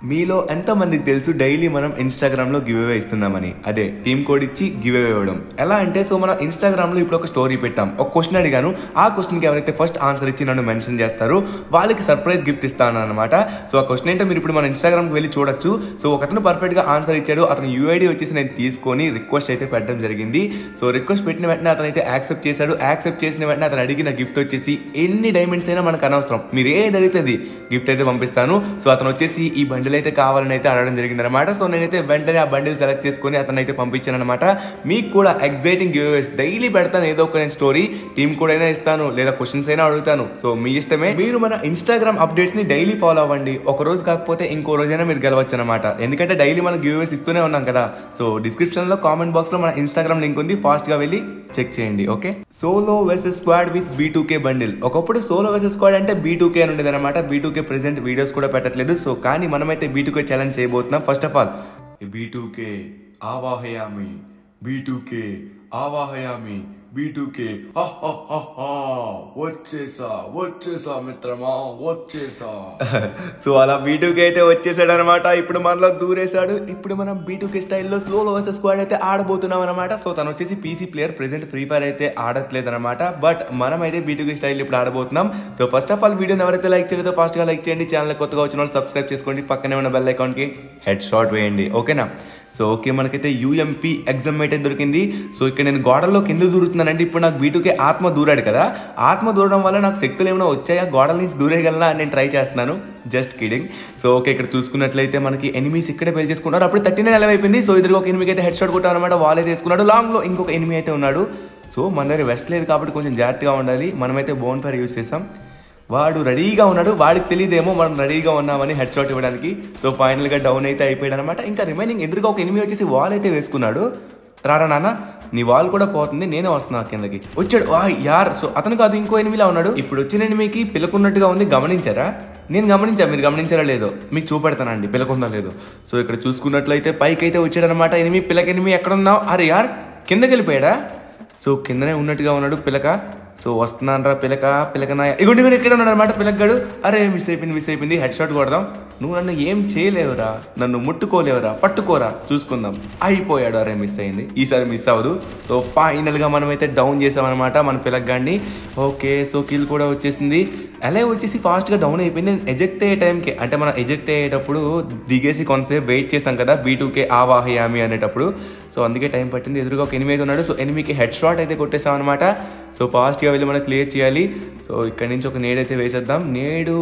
మీలో ఎంతమందికి తెలుసు డైలీ మనం ఇన్స్టాగ్రామ్లో గివ్ అవే ఇస్తున్నామని? అదే టీమ్ కోడ్ ఇచ్చి గివ్ అవే ఇవ్వడం. ఎలా అంటే సో మనం ఇన్స్టాగ్రామ్లో ఇప్పుడు ఒక స్టోరీ పెట్టాం, ఒక క్వశ్చన్ అడిగాను. ఆ క్వశ్చన్కి ఎవరైతే ఫస్ట్ ఆన్సర్ ఇచ్చి నన్ను మెన్షన్ చేస్తారో వాళ్ళకి సర్ప్రైజ్ గిఫ్ట్ ఇస్తాను అనమాట. సో ఆ క్వశ్చన్ ఏంటో మీరు ఇప్పుడు మన ఇన్స్టాగ్రామ్కి వెళ్ళి చూడొచ్చు. సో ఒకతను పర్ఫెక్ట్గా ఆన్సర్ ఇచ్చాడు. అతను యూఐడి వచ్చేసి నేను తీసుకొని రిక్వెస్ట్ అయితే పెట్టడం జరిగింది. సో రిక్వెస్ట్ పెట్టిన వెంటనే అతను అయితే యాక్సెప్ట్ చేశాడు. యాక్సెప్ట్ చేసిన వెంటనే అతను అడిగిన గిఫ్ట్ వచ్చేసి ఎన్ని డైమండ్స్ అయినా మనకు అనవసరం, మీరు ఏది అడిగితే అది గిఫ్ట్ అయితే పంపిస్తాను. సో అతను వచ్చేసి ఈ బండిల్ అయితే కావాలని అయితే అడగడం జరిగింది అనమాట. సో నేనైతే వెంటనే ఆ బండిల్ సెలెక్ట్ చేసుకొని అతను అయితే పంపించాను అనమాట. మీకు కూడా ఎగ్జైటింగ్ గివ్ అవేస్ డైలీ పెడతాను, ఏదో ఒక నేను స్టోరీ టీమ్ కూడా అయినా ఇస్తాను లేదా క్వశ్చన్స్ అయినా అడుగుతాను. సో మీ ఇష్టమే. మీరు మన ఇన్స్టాగ్రామ్ అప్డేట్స్ ని డైలీ ఫాలో అవ్వండి. ఒక రోజు కాకపోతే ఇంకో రోజైనా మీరు గెలవచ్చు అనమాట. ఎందుకంటే డైలీ మనం గివ్ అవేస్ ఇస్తూనే ఉన్నాం కదా. సో డిస్క్రిప్షన్ లో కామెంట్ బాక్స్ లో మన ఇన్స్టాగ్రామ్ లింక్ ఉంది, ఫాస్ట్ గా వెళ్ళి చెక్ చేయండి. Okay, solo versus squad with B2K bundle. ఒకప్పుడు సోలో వర్సెస్ స్క్వాడ్ అంటే B2K అని ఉండేది అనమాట. B2K ప్రెసెంట్ వీడియోస్ కూడా పెట్టట్లేదు. సో కానీ మనమైతే B2K ఛాలెంజ్ చేయబోతున్నాం. ఫస్ట్ ఆఫ్ ఆల్ B2K ఆవాహయామి, B2K ఆవాహయామి, B2K వచ్చేసా మిత్రమా వచ్చేసా. సో అలా B2K అయితే వచ్చేసాడు అనమాట. ఇప్పుడు మనలో దూరేశాడు. ఇప్పుడు మనం B2K స్టైల్లో స్లో వర్సెస్ స్క్వాడ్ అయితే ఆడబోతున్నాం అనమాట. సో తను వచ్చేసి PC player, present free fire అయితే ఆడట్లేదు అనమాట. బట్ మనం అయితే B2K స్టైల్ ఇప్పుడు ఆడబోతున్నాం. సో ఫస్ట్ ఆఫ్ ఆల్ వీడియోని ఎవరైతే లైక్ చేయలేదో ఫాస్ట్ గా లైక్ చేయండి. ఛానల్ కొత్తగా వచ్చిన వాళ్ళు సబ్స్క్రైబ్ చేసుకోండి. పక్కనే ఉన్న బెల్ ఐకాన్ కి హెడ్ షాట్ వేయండి. ఓకేనా? సో ఓకే, మనకైతే UMP ఎగ్జామ్ అయితే దొరికింది. సో ఇక్కడ నేను గోడల్లో కింద దూరుతున్నానంటే ఇప్పుడు నాకు B2K ఆత్మ దూరాడు కదా. ఆత్మ దూరడం వల్ల నాకు శక్తులు ఏమైనా వచ్చాయా, గోడల నుంచి దూరేయగలనా అని నేను ట్రై చేస్తున్నాను. Just kidding. సో ఓకే, ఇక్కడ చూసుకున్నట్లయితే మనకి ఎనిమీస్ ఇక్కడే పేల్ చేసుకున్నారు. అప్పుడు 39 లెవెల్ అయిపోయింది. సో ఇద్దరు ఒక ఎనిమికి అయితే హెడ్ షాట్ కొట్టాం అనమాట. వాల్ అయితే వేసుకున్నాడు. లాంగ్ లో ఇంకొక ఎనిమి అయితే ఉన్నాడు. సో మన దగ్గర వెస్ట్ లేదు కాబట్టి కొంచెం జాగ్రత్తగా ఉండాలి. మనమైతే బోన్ ఫైర్ యూజ్ చేసాం. వాడు రెడీగా ఉన్నాడు. వాడికి తెలియదేమో మనం రెడీగా ఉన్నామని హెడ్ షాట్ ఇవ్వడానికి. సో ఫైనల్గా డౌన్ అయితే అయిపోయాడు అనమాట. ఇంకా రిమైనింగ్ ఎదురుగా ఒక ఎనిమి వచ్చేసి వాల్ అయితే వేసుకున్నాడు. రారా నాన్న, నీ వాల్ కూడా పోతుంది, నేనే వస్తున్నా కిందకి. వచ్చాడు యార్. సో అతను కాదు, ఇంకో ఎనిమిలా ఉన్నాడు. ఇప్పుడు వచ్చిన ఎనిమికి పిలకున్నట్టుగా ఉంది, గమనించారా? నేను గమనించా, మీరు గమనించారా లేదో మీకు చూపెడతానండి పిలకుందా లేదో. సో ఇక్కడ చూసుకున్నట్లయితే పైకి అయితే వచ్చాడు అనమాట ఎనిమి. పిలక ఎనిమి ఎక్కడున్నావు? అరే యార్, కిందకి వెళ్ళిపోయాడా? సో కిందనే ఉన్నట్టుగా ఉన్నాడు పిలక. సో వస్తున్నాను రా పిలకనాయ. ఇగోండి ఎక్కడ ఉన్నాడు అనమాట పిలకగాడు. అరే మిస్ అయిపోయింది. హెడ్ షాట్ కొడదాం. నువ్వు నన్ను ఏం చేయలేవురా, నన్ను ముట్టుకోలేవురా, పట్టుకోరా, చూసుకుందాం. అయిపోయాడు. అరే మిస్ అయింది, ఈసారి మిస్ అవ్వదు. సో ఫైనల్గా మనమైతే డౌన్ చేసామన్నమాట మన పిలకగాడిని. ఓకే, సో కిల్ కూడా వచ్చేసింది. అలా వచ్చేసి ఫాస్ట్గా డౌన్ అయిపోయింది. నేను ఎజెక్ట్ అయ్యే టైంకి, అంటే మనం ఎజెక్ట్ అయ్యేటప్పుడు దిగేసి కొంతసేపు వెయిట్ చేస్తాం కదా B2K ఆవాహయామి అనేటప్పుడు. సో అందుకే టైం పట్టింది. ఎదురుగా ఒక ఎనిమిది ఉన్నాడు. సో ఎనిమికి హెడ్ షాట్ అయితే కొట్టేసాం అనమాట. సో ఫాస్ట్గా వెళ్ళి మనం క్లియర్ చేయాలి. సో ఇక్కడ నుంచి ఒక నేడ్ అయితే వేసేద్దాం. నేడు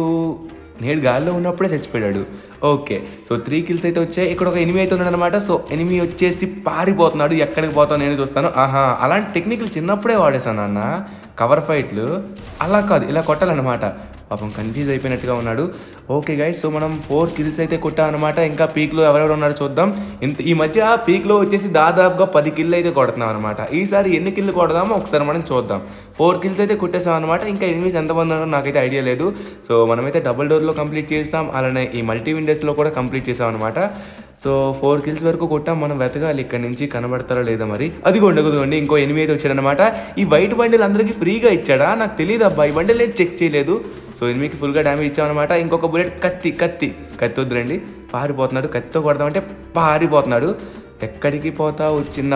గాల్లో ఉన్నప్పుడే చచ్చిపోయాడు. ఓకే, సో 3 కిల్స్ అయితే వచ్చాయి. ఇక్కడ ఒక ఎనిమి అయితే ఉన్నాడు అనమాట. సో ఎనిమి వచ్చేసి పారిపోతున్నాడు. ఎక్కడికి పోతావు నేను చూస్తాను. అలాంటి టెక్నిక్లు చిన్నప్పుడే వాడేసాను అన్న. కవర్ ఫైట్లు అలా కాదు, ఇలా కొట్టాలన్నమాట. పాపం కన్ఫ్యూజ్ అయిపోయినట్టుగా ఉన్నాడు. ఓకే గైస్, సో మనం 4 కిల్స్ అయితే కొట్టాం అనమాట. ఇంకా పీక్లో ఎవరెవరు ఉన్నారో చూద్దాం. ఈ మధ్య పీక్లో వచ్చేసి దాదాపుగా 10 కిల్లు అయితే కొడుతున్నాం అనమాట. ఈసారి ఎన్ని కిల్లు కొడదామో ఒకసారి మనం చూద్దాం. 4 కిల్స్ అయితే కొట్టేసాం అనమాట. ఇంకా ఎనిమిస్ ఎంతమంది ఉన్నారో నాకైతే ఐడియా లేదు. సో మనమైతే డబుల్ డోర్లో కంప్లీట్ చేస్తాం, అలానే ఈ మల్టీ విండోస్లో కూడా కంప్లీట్ చేసాం అనమాట. సో 4 కిల్స్ వరకు కొట్టాం. మనం వెతకాలి ఇక్కడ నుంచి కనబడతారా లేదా మరి. అదిగోండి ఇంకో ఎనిమిది అయితే వచ్చాడనమాట. ఈ వైట్ బండిల్ అందరికీ ఫ్రీగా ఇచ్చాడా? నాకు తెలియదు అబ్బా, ఈ బండిల్ అయితే చెక్ చేయలేదు. సో ఎనిమికి ఫుల్గా డ్యామేజ్ ఇచ్చామన్నమాట. ఇంకొక బుల్లెట్ కత్తి వద్దురండి, పారిపోతున్నాడు. కత్తితో కొడదామంటే పారిపోతున్నాడు. ఎక్కడికి పోతావు చిన్న?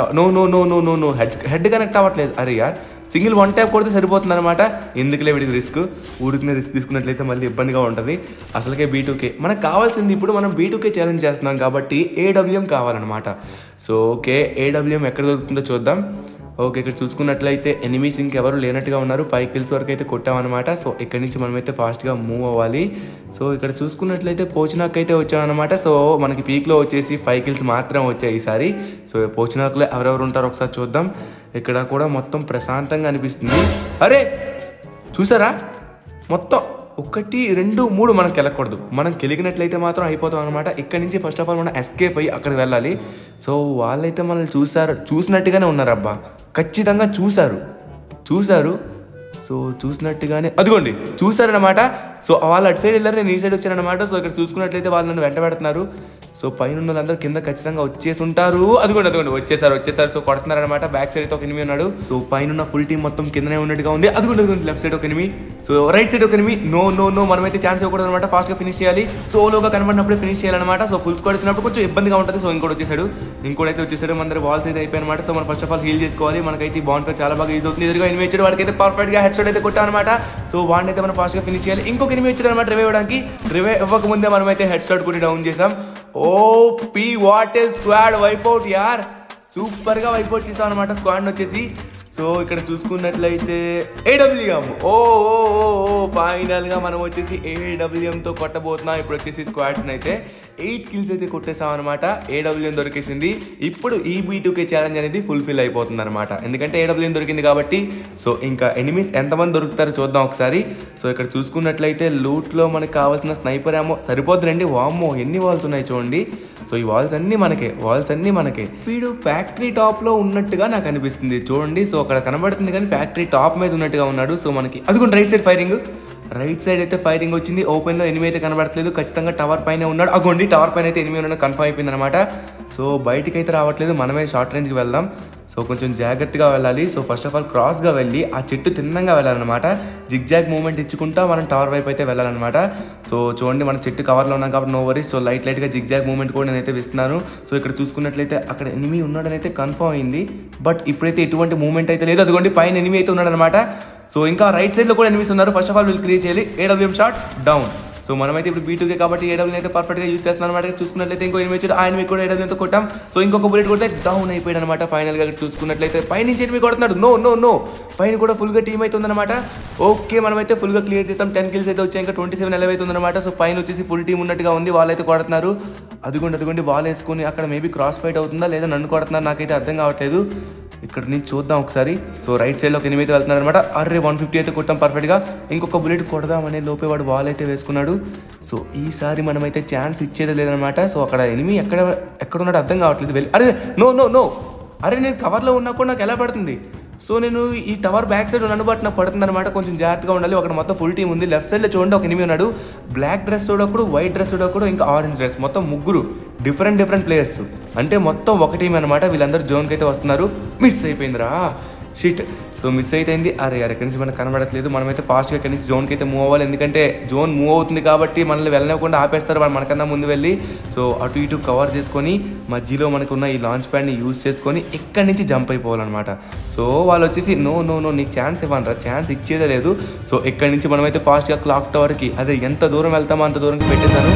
నో హెడ్ కనెక్ట్ అవ్వట్లేదు. అరే యార్, సింగిల్ 1 ట్యాప్ కొడితే సరిపోతుంది అనమాట. ఎందుకులే వీడికి రిస్క్, ఊరికినే రిస్క్ తీసుకున్నట్లయితే మళ్ళీ ఇబ్బందిగా ఉంటుంది. అసలుకే B2K మనకు కావాల్సింది. ఇప్పుడు మనం B2K ఛాలెంజ్ చేస్తున్నాం కాబట్టి AWM కావాలన్నమాట. సో ఓకే, AWM ఎక్కడ దొరుకుతుందో చూద్దాం. ఓకే, ఇక్కడ చూసుకున్నట్లయితే ఎనిమీస్ ఇంకెవరు లేనట్టుగా ఉన్నారు. 5 కిల్స్ వరకు అయితే కొట్టామన్నమాట. సో ఇక్కడ నుంచి మనమైతే ఫాస్ట్గా మూవ్ అవ్వాలి. సో ఇక్కడ చూసుకున్నట్లయితే పోచినాక్ అయితే వచ్చామన్నమాట. సో మనకి పీక్లో వచ్చేసి 5 కిల్స్ మాత్రం వచ్చాయి ఈసారి. సో పోచినాక్లో ఎవరెవరు ఉంటారో ఒకసారి చూద్దాం. ఇక్కడ కూడా మొత్తం ప్రశాంతంగా అనిపిస్తుంది. అరే చూసారా, మొత్తం 1 2 3 మనం కెలకూడదు. మనం కెలిగినట్లయితే మాత్రం అయిపోతాం అనమాట. ఇక్కడ నుంచి ఫస్ట్ ఆఫ్ ఆల్ మనం ఎస్కేప్ అయ్యి అక్కడికి వెళ్ళాలి. సో వాళ్ళైతే మనల్ని చూసినట్టుగానే ఉన్నారు అబ్బా, ఖచ్చితంగా చూసారు. సో చూసినట్టుగానే అదిగోండి చూసారనమాట. సో వాళ్ళు అటు సైడ్ వెళ్ళారు, నేను ఈ సైడ్ వచ్చానమాట. సో ఇక్కడ చూసుకున్నట్లయితే వాళ్ళు నన్ను వెంట పెడుతున్నారు. సో పైన ఉన్న వాళ్ళందరూ కింద ఖచ్చితంగా వచ్చేసి ఉంటారు. అదిగోండి వచ్చేసారు. సో కొడుతున్నారు అనమాట. బ్యాక్ సైడ్ అయితే ఒక ఎనిమి ఉన్నాడు. సో పైన ఉన్న ఫుల్ టీం మొత్తం కిందనే ఉన్నట్టుగా ఉంది. అదిగోండి లెఫ్ట్ సైడ్ ఒక ఎనిమి, సో రైట్ సైడ్ ఒక ఎనిమి. నో మనమైతే ఛాన్స్ ఇవ్వకూడదు అనమాట. ఫాస్ట్ గా ఫినిష్ చేయాలి. సోలోగా కనబడినప్పుడు ఫినిష్ చేయాలన్నమాట. సో ఫుల్ స్క్వాడ్ వచ్చినప్పుడు కొంచెం ఇబ్బందిగా ఉంటుంది. సో ఇంకోటైతే వచ్చేసాడు. మన వాల్స్ అయితే అయిపోయి అనమాట. సో మనం ఫస్ట్ ఆఫ్ ఆల్ హీల్ చేసుకోవాలి. మనకైతే ఈ బాండ్ చాలా బాగా యూజ్ అవుతుంది. ఎదురుగా ఎనిమి వచ్చాడు, వాడికి అయితే పర్ఫెక్ట్ గా హెడ్ షాట్ అయితే కొట్టాం అనమాట. సో వాడిని అయితే మనం ఫాస్ట్ గా ఫినిష్ చేయాలి. ఇంకొక ఎనిమి వచ్చాడు అనమాట రివైవ్ ఇవ్వడానికి. రివైవ్ ఇవ్వక ముందే మనం అయితే హెడ్ షాట్ కొట్టి డౌన్ చేసాం. OP what is squad wipeout యార్, సూపర్ గా వైపౌట్ చేస్తాం అనమాట స్క్వాడ్ వచ్చేసి. సో ఇక్కడ చూసుకున్నట్లయితే ఏడబ్ల్యూఎం ఫైనల్ గా మనం వచ్చేసి ఏడబ్ల్యూఎం తో కొట్టబోతున్నాం. ఇప్పుడు వచ్చేసి స్క్వాడ్స్ అయితే 8 kills అయితే కొట్టేసాం అనమాట. ఏడబ్ల్యూఎం దొరికేసింది. ఇప్పుడు ఈ B2K ఛాలెంజ్ అనేది ఫుల్ఫిల్ అయిపోతుంది అనమాట. ఎందుకంటే ఏడబ్ల్యూఎం దొరికింది కాబట్టి. సో ఇంకా ఎనిమీస్ ఎంతమంది దొరుకుతారో చూద్దాం ఒకసారి. సో ఇక్కడ చూసుకున్నట్లయితే లూట్ లో మనకు కావాల్సిన స్నైపర్ ఏమో సరిపోతుందండి. వామ్మో ఎన్ని వాల్స్ ఉన్నాయి చూడండి. సో ఈ వాల్స్ అన్ని మనకే. వీడు ఫ్యాక్టరీ టాప్ లో ఉన్నట్టుగా నాకు అనిపిస్తుంది చూడండి. సో అక్కడ కనబడుతుంది కానీ ఫ్యాక్టరీ టాప్ మీద ఉన్నట్టుగా ఉన్నాడు. సో మనకి అదిగోండి రైట్ సైడ్ అయితే ఫైరింగ్ వచ్చింది. ఓపెన్ లో ఎనిమి అయితే కనబడట్లేదు. ఖచ్చితంగా టవర్ పైన ఉన్నాడు. అగోండి టవర్ పైన అయితే ఎనిమి ఉన్నాడు కన్ఫర్మ్ అయిపోయింది అనమాట. సో బయటికి అయితే రావట్లేదు. మనమే షార్ట్ రేంజ్కి వెళ్దాం. సో కొంచెం జాగ్రత్తగా వెళ్ళాలి. సో ఫస్ట్ ఆఫ్ ఆల్ క్రాస్గా వెళ్ళి ఆ చెట్టు తిన్నంగా వెళ్ళాలన్నమాట. జిగ్జాగ్ మూవ్మెంట్ ఇచ్చుకుంటా మనం టవర్ వైపు అయితే వెళ్ళాలన్నమాట. సో చూడండి మనం చెట్టు కవర్లో ఉన్నాం కాబట్టి నో వరీస్. సో లైట్గా జిగ్జాగ్ మూవ్మెంట్ కూడా నేనైతే ఇస్తున్నాను. సో ఇక్కడ చూసుకున్నట్లయితే అక్కడ ఎనిమి ఉన్నాడని అయితే కన్ఫర్మ్ అయింది. బట్ ఇప్పుడైతే ఎటువంటి మూవ్మెంట్ అయితే లేదు. అదిగోండి పైన ఎనిమి అయితే ఉన్నాడు అనమాట. సో ఇంకా రైట్ సైడ్లో కూడా ఎనిమిస్ ఉన్నారు. ఫస్ట్ ఆఫ్ ఆల్ వీళ్ళు క్రియేట్ చేయాలి. AWM shot down. సో మనమైతే ఇప్పుడు B2K కాబట్టి ఏడబ్ల్యూఎం అయితే పర్ఫెక్ట్గా యూస్ చేస్తున్నాం అనమాట. చూసుకున్నట్లయితే ఇంకో ఎనిమి వచ్చాడు. ఆయన కూడా ఏడబ్ల్యూఎంతో కొట్టాం. సో ఇంకొక బుల్లెట్ కొడితే డౌన్ అయిపోయాడు అనమాట. ఫైనల్గా చూసుకున్నట్లయితే పైనుంచి ఎనిమి కొడుతున్నాడు. నో పైన కూడా ఫుల్గా టీమ్ అయితే ఉందన్నమాట. ఓకే మనమైతే ఫుల్గా క్లియర్ చేస్తాం. 10 kills అయితే వచ్చాయి. ఇంకా 27 ఎలవ్ అయితే ఉందన్నమాట. సో పైన వచ్చేసి ఫుల్ టీమ్ ఉన్నట్టుగా ఉంది. వాళ్ళైతే కొడుతున్నారు. అదిగోండి వాల్ వేసుకొని అక్కడ మేబీ క్రాస్ ఫైట్ అవుతుందా లేదా నన్ను కొడుతున్నారు నాకైతే అర్థం కావట్లేదు. ఇక్కడ నుంచి చూద్దాం ఒకసారి. సో రైట్ సైడ్లో ఒక ఎనిమి అయితే వెళ్తున్నారు అనమాట. 150 అయితే కొట్టాం పర్ఫెక్ట్గా. ఇంకొక బుల్లెట్ కొడదామనే లోపే వాడు వాల్ అయితే వేసుకున్నాడు. సో ఈసారి మనమైతే ఛాన్స్ ఇచ్చేది లేదనమాట. సో అక్కడ ఎనిమి ఎక్కడ ఉన్నాడో అర్థం కావట్లేదు. వెళ్ళి నో నేను కవర్లో ఉన్నా కూడా నాకు ఎలా పడుతుంది. సో నేను ఈ టవర్ బ్యాక్ సైడ్ నన్ను బట్టి నాకు పడుతుంది అనమాట. కొంచెం జాగ్రత్తగా ఉండాలి. అక్కడ మొత్తం ఫుల్ టీం ఉంది. లెఫ్ట్ సైడ్లో చూడండి ఒక ఎనిమి ఉన్నాడు. బ్లాక్ డ్రెస్ ఒకడు, వైట్ డ్రెస్ ఒకడు, ఇంకా ఆరెంజ్ డ్రెస్, మొత్తం ముగ్గురు డిఫరెంట్ ప్లేయర్స్. అంటే మొత్తం ఒక టీం అనమాట. వీళ్ళందరూ జోన్కి అయితే వస్తున్నారు. మిస్ అయిపోయిందిరా షిట్. సో మిస్ అయిపోయింది. అరే ఎక్కడి నుంచి మనకు కనబడట్లేదు. మనమైతే ఫాస్ట్గా ఇక్కడి నుంచి జోన్కి అయితే మూవ్ అవ్వాలి. ఎందుకంటే జోన్ మూవ్ అవుతుంది కాబట్టి మనల్ని వెళ్ళనివ్వకుండా ఆపేస్తారు వాళ్ళు మనకన్నా ముందు వెళ్ళి. సో అటు ఇటు కవర్ చేసుకొని మధ్యలో మనకున్న ఈ లాంచ్ ప్యాడ్ని యూజ్ చేసుకొని ఇక్కడి నుంచి జంప్ అయిపోవాలన్నమాట. సో వాళ్ళు వచ్చేసి నో నీకు ఛాన్స్ ఇవ్వనరా, ఛాన్స్ ఇచ్చేదే లేదు. సో ఇక్కడి నుంచి మనమైతే ఫాస్ట్గా క్లాక్ టవర్కి అదే ఎంత దూరం వెళ్తామో అంత దూరంకి పెట్టేశాను.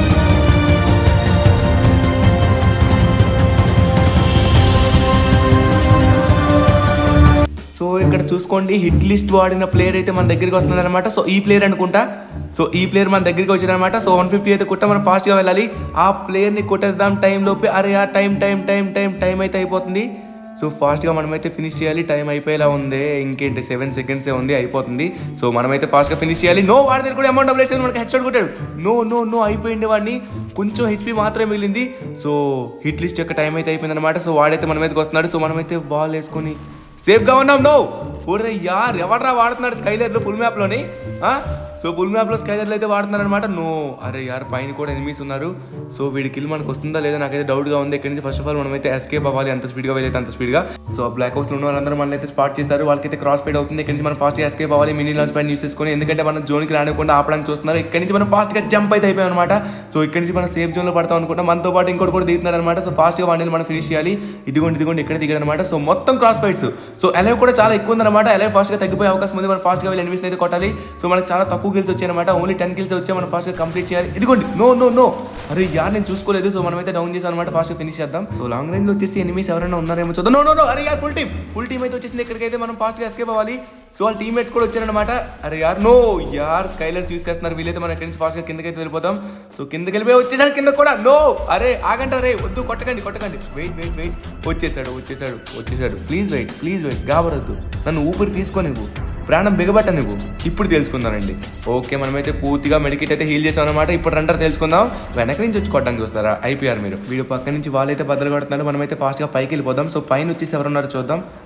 సో ఇక్కడ చూసుకోండి హిట్ లిస్ట్ వాడిన ప్లేయర్ అయితే మన దగ్గరికి వస్తుంది అనమాట. సో ఈ ప్లేయర్ అనుకుంటా. సో ఈ ప్లేయర్ మన దగ్గరికి వచ్చారనమాట. సో 150 అయితే కొట్టా మనం ఫాస్ట్గా వెళ్ళాలి. ఆ ప్లేయర్ని కొట్టేద్దాం టైంలోపే. అరే టైం అయితే అయిపోతుంది. సో ఫాస్ట్గా మనమైతే ఫినిష్ చేయాలి. టైం అయిపోయేలా ఉంది. ఇంకేంటి 7 seconds ఉంది, అయిపోతుంది. సో మనమైతే ఫాస్ట్గా ఫినిష్ చేయాలి. నో వాడి దగ్గర కూడా అమౌంట్ డబుల్ వేసి మనకి హెడ్ షాట్ కొట్టాడు. నో అయిపోయింది వాడిని. కొంచెం హెచ్పి మాత్రమే మిగిలింది. సో హిట్ లిస్ట్ యొక్క టైం అయితే అయిపోయింది అనమాట. సో వాడైతే మన మీదకి వస్తున్నాడు. సో మనమైతే బాల్ వేసుకొని సేఫ్గా ఉన్నాం. ఓరే యార్ ఎవడరా వాడుతున్నాడు స్కైలర్లో ఫుల్ మ్యాప్లోని. సో ఫుల్ మ్యాప్లో స్కైలర్లు అయితే వాడుతున్నారు అనమాట. అరే యార్ పైన కూడా ఎనిమీస్ ఉన్నారు. సో వీడి కిల్ మనకు వస్తుందా లేదా నాకైతే డౌట్గా ఉంది. ఇక్కడి నుంచి ఫస్ట్ ఆఫ్ ఆల్ మనమైతే ఎస్కేప్ అవ్వాలి. అంత స్పీడ్గా వెళ్ళైతే అంత స్పీడ్గా. సో బ్లాక్ హౌస్లో ఉన్న వాళ్ళందరూ మనల్ని అయితే స్పాట్ చేస్తారు. వాళ్ళకైతే క్రాస్ ఫైట్ అవుతుంది. ఇక్కడి నుంచి మనం ఫాస్ట్గా ఎస్కేప్ అవ్వాలి. మినీ లాంచ్ ప్యాడ్ యూస్ చేసుకొని. ఎందుకంటే మనం జోన్కి రానివ్వకుండా ఆపడానికి చూస్తున్నారు. ఇక్కడి నుంచి మనం ఫాస్ట్గా జంప్ అయితే అయిపోయాం అనమాట. సో ఇక్కడి నుంచి మనం సేఫ్ జోన్లో పడతాం అనుకుంటాం. మనతో పాటు ఇంకోటి కూడా దిగుతున్నారు అనమాట. సో ఫాస్ట్గా వాడిని మనం ఫినిష్ చేయాలి. ఇదిగోండి ఇక్కడ దిగాడు అనమాట. సో మొత్తం క్రాస్ ఫైట్స్. సో ఎలవ్ కూడా చాలా ఎక్కువ ఉందన్నమాట. ఎలవ్ ఫాస్ట్గా తగ్గిపోయే అవకాశం ఉంది. మనం ఫాస్ట్గా వెళ్ళి ఎనిమిస్ అయితే కొట్టాలి. సో మనకు చాలా తక్కువ కిల్స్ వచ్చాయి అనమాట. ఓన్లీ 10 kills వచ్చే మనం ఫాస్ట్గా కంప్లీట్ చేయాలి. ఇదిగోండి నో అరే యార్ నేను చూసుకోలేదు. సో మనమైతే డౌన్ చేసాం అనమాట. ఫాస్ట్గా ఫినిష్ చేద్దాం. సో లాంగ్ రేంజ్ లో వచ్చేసి ఎనిమీస్ ఎవరైనా ఉన్నారేమో చూద్దాం. నో అరే యార్ ఫుల్ టీమ్ అయితే వచ్చేసింది. ఇక్కడికైతే మనం ఫాస్ట్గా ఎస్కేప్ అవ్వాలి. సో వాళ్ళ టీమ్మేట్స్ కూడా వచ్చారనమాట. అరే యార్ స్కైలర్స్ యూస్ చేస్తున్నారు వీళ్ళైతే. మనం ఎక్కడి నుంచి ఫాస్ట్గా కిందకైతే వెళ్ళిపోతాం. సో కిందకి వెళ్ళిపోయి వచ్చేసాడు. కింద కూడా అరే ఆగండి రే వద్దు కొట్టకండి. వెయిట్ వచ్చేసాడు. ప్లీజ్ వెయిట్ గాబరద్దు. నన్ను ఊపిరి తీసుకో నువ్వు, ప్రాణం బిగబట్ట నువ్వు. ఇప్పుడు తెలుసుకుందానండి. ఓకే మనమైతే పూర్తిగా మెడికేట్ అయితే హీల్ చేసాం అనమాట. ఇప్పుడు రంటారు తెలుసుకుందాం. వెనక నుంచి వచ్చి కొట్టడానికి చూస్తారా అయిపోయారు మీరు. వీడు పక్క నుంచి వాళ్ళైతే బద్దలు కొడుతున్నారు. మనమైతే ఫాస్ట్గా పైకి వెళ్ళిపోదాం. సో పైన వచ్చేసి ఎవరున్నారు చూద్దాం.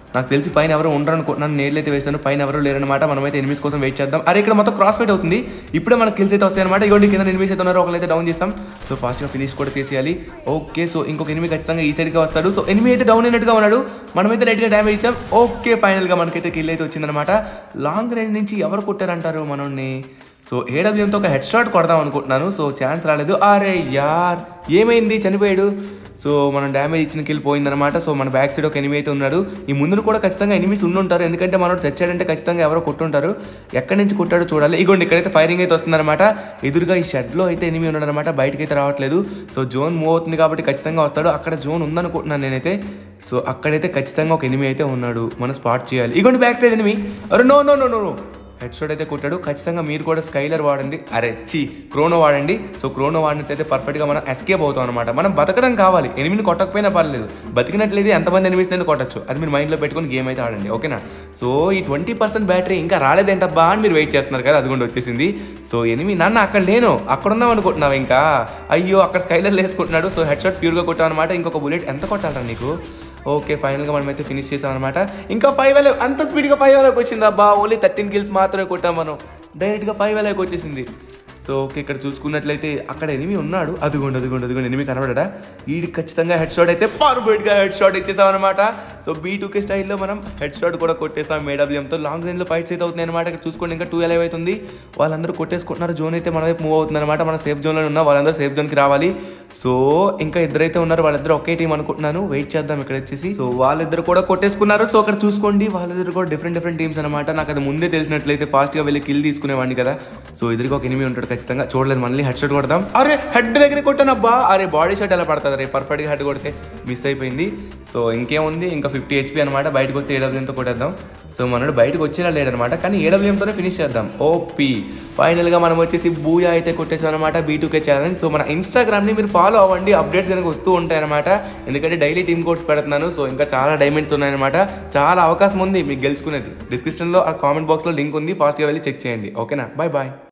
నాకు తెలిసి పైన ఎవరు ఉండరు అనుకుంటున్నాను. నేర్లు అయితే వేసాను, పైన ఎవరు లేరనమాట. మనమైతే ఎనిమిస్ కోసం వెయిట్ చేద్దాం. అరే ఇక్కడ మొత్తం క్రాస్ ఫైట్ అవుతుంది. ఇప్పుడే మనకు కిల్స్ అయితే వస్తాయి అనమాట. ఇవ్వండి కింద ఎనిమిస్ అయితే ఉన్నారు, ఒకరైతే డౌన్ చేస్తాం. సో ఫాస్ట్గా ఫినిష్ కూడా చేసేయాలి. ఓకే సో ఇంకొక ఎనిమిది ఖచ్చితంగా ఈ సైడ్గా వస్తాడు. సో ఎనిమిది అయితే డౌన్ అయినట్టుగా ఉన్నాడు. మనమైతే లైట్గా డ్యామేజ్ ఇచ్చాం. ఓకే ఫైనల్గా మనకైతే కిల్ అయితే వచ్చిందనమాట. లాంగ్ రేంజ్ నుంచి ఎవరు కొట్టారంటారు మనల్ని? సో ఏడబ్ల్యూఎంతో ఒక హెడ్ షాట్ కొడదాం అనుకుంటున్నాను. సో ఛాన్స్ రాలేదు. అరే యార్ ఏమైంది, చనిపోయాడు. సో మనం డ్యామేజ్ ఇచ్చిన కిల్ పోయిందనమాట. సో మన బ్యాక్ సైడ్ ఒక ఎనిమి అయితే ఉన్నాడు. ఈ ముందు కూడా ఖచ్చితంగా ఎనిమిస్ ఉండుంటారు, ఎందుకంటే మనం చచ్చాడంటే ఖచ్చితంగా ఎవరో కొట్టుంటారు. ఎక్కడి నుంచి కొట్టాడో చూడాలి. ఇగోండి ఇక్కడైతే ఫైరింగ్ అయితే వస్తుందన్నమాట. ఎదురుగా ఈ షెడ్లో అయితే ఎనిమి ఉన్నాడు అనమాట, బయటకి అయితే రావట్లేదు. సో జోన్ మూవ్ అవుతుంది కాబట్టి ఖచ్చితంగా వస్తాడు. అక్కడ జోన్ ఉందనుకుంటున్నాను నేనైతే. సో అక్కడైతే ఖచ్చితంగా ఒక ఎనిమి అయితే ఉన్నాడు, మనం స్పాట్ చేయాలి. ఇగోండి బ్యాక్ సైడ్ ఎనిమి. అరే no no no no no head shot అయితే కొట్టాడు. ఖచ్చితంగా మీరు కూడా స్కైలర్ వాడండి, క్రోనో వాడండి. సో క్రోనో వాడినట్లయితే పర్ఫెక్ట్గా మనం ఎస్కేప్ అవుతాం అనమాట. మనం బతకడం కావాలి, ఎనిమిని కొట్టకపోయినా పర్లేదు, బతికినట్లయితే ఎంతమంది ఎనిమిస్ నేను కొట్టచ్చు. అది మీరు మైండ్లో పెట్టుకుని గేమ్ అయితే ఆడండి, ఓకేనా. సో ఈ 20% బ్యాటరీ ఇంకా రాలేదేంటబ్బా అని మీరు వెయిట్ చేస్తున్నారు కదా, అది కూడా వచ్చేసింది. సో ఎనిమి నాన్న అక్కడ లేను, అక్కడ ఉన్నాం అనుకుంటున్నావు ఇంకా. అయ్యో అక్కడ స్కైలర్ వేసుకుంటున్నాడు. సో హెడ్ షాట్ ప్యూర్గా కొట్టాం అనమాట. ఇంకొక బుల్లెట్ ఎంత కొట్టాలరా నీకు? ఓకే ఫైనల్గా మనమైతే ఫినిష్ చేసాం అనమాట. ఇంకా 5 అలైవ్, అంత స్పీడ్గా 5 అలైవ్కి వచ్చింది అబ్బా. ఓన్లీ 13 కిల్స్ మాత్రమే కొట్టాం మనం, డైరెక్ట్గా 5 అలైవ్కి వచ్చేసింది. సో ఓకే ఇక్కడ చూసుకున్నట్లయితే అక్కడ ఎనిమి ఉన్నాడు. అదిగోండి ఎనిమి కనబడా. వీడికి ఖచ్చితంగా హెడ్ షాట్ అయితే పర్ఫెక్ట్గా హెడ్ షాట్ ఇచ్చేసాం అనమాట. సో B2K స్టైల్లో మనం హెడ్ షాట్ కూడా కొట్టేసాం ఏడబ్ల్యూఎంతో. లాంగ్ రేంజ్లో ఫైట్స్ అయితే అవుతున్నాయి అనమాట. ఇక్కడ చూసుకోండి ఇంకా 2 అలైవ్ అవుతుంది. వాళ్ళందరూ కొట్టేసుకుంటున్నారు. జోన్ అయితే మన వైపు మూవ్ అవుతుంది అనమాట. మనం సేఫ్ జోన్లో ఉన్నాం, వాళ్ళందరూ సేఫ్ జోన్కి రావాలి. సో ఇంకా ఇద్దరైతే ఉన్నారు, వాళ్ళిద్దరు ఒకే టీం అనుకుంటున్నాను. వెయిట్ చేద్దాం ఇక్కడ వచ్చేసి. సో వాళ్ళిద్దరు కూడా కొట్టేసుకున్నారు. సో అక్కడ చూసుకోండి వాళ్ళిద్దరు కూడా డిఫరెంట్ టీమ్స్ అనమాట. నాకు అది ముందే తెలిసినట్లయితే ఫాస్ట్గా వెళ్ళి కిల్ తీసుకునేవాడిని కదా. సో ఎదురుగా ఒక ఎనిమి ఉంటాడు ఖచ్చితంగా. చూడలేదు, మళ్ళీ హెడ్ షాట్ కొడదాం. అరే హెడ్ దగ్గర కొట్టానబ్బా. అరే బాడీ షాట్ ఎలా పడుతుంది రే, పర్ఫెక్ట్గా హెడ్ కొడితే మిస్ అయిపోయింది. సో ఇంకేముంది, ఇంకా 50 HP అనమాట. బయటకు వస్తే ఏడబ్ల్యూఎంతో కొట్టేద్దాం. సో మనోడు బయటకు వచ్చేలా లేడనమాట, కానీ ఏడబ్ల్యూఎంతోనే ఫినిష్ చేద్దాం. ఓపీ ఫైనల్గా మనం వచ్చేసి బూయా అయితే కొట్టేసాం అనమాట B2K ఛాలెంజ్. సో మన ఇన్స్టాగ్రామ్ని మీరు ఫాలో అవ్వండి, అప్డేట్స్ కనుక వస్తూ ఉంటాయి అనమాట. ఎందుకంటే డైలీ టీమ్ కోడ్స్ పెడుతున్నాను. సో ఇంకా చాలా డైమండ్స్ ఉన్నాయన్నమాట, చాలా అవకాశం ఉంది మీకు గెలుచుకునేది. డిస్క్రిప్షన్లో ఆ కామెంట్ బాక్స్లో లింక్ ఉంది, ఫాస్ట్గా వెళ్ళి చెక్ చేయండి, ఓకేనా. Bye bye.